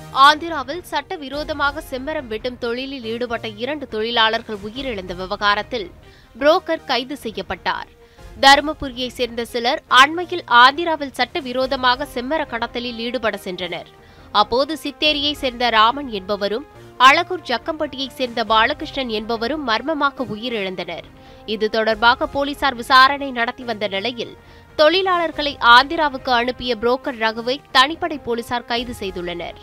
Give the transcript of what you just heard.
ஆந்திராவில் சட்டவிரோதமாக செம்மரம் வெட்டும் தொழிலில் ஈடுபட்ட 2 தொழிலாளர்கள் உயிரிழந்த விவகாரத்தில் புரோக்கர் கைது செய்யப்பட்டார். தருமபுரியைச் சேர்ந்த சிலர் அண்மையில் ஆந்திராவில் சட்டவிரோதமாக செம்மர கடத்தலில் ஈடுபட சென்றனர். அப்போது சித்தேரியைச் சேர்ந்த ராமன் என்பவரும் அழகூர் ஜக்கம்பட்டியைச் சேர்ந்த பாலகிருஷ்ணன் என்பவரும் மர்மமாக உயிரிழந்தனர். இது தொடர்பாக போலீசார் விசாரணை நடத்தி வந்த நிலையில் தொழிலாளர்களை ஆந்திராவுக்கு அனுப்பிய புரோக்கர் ரகுவை தனிப்படை போலீசார் கைது செய்துள்ளனர்.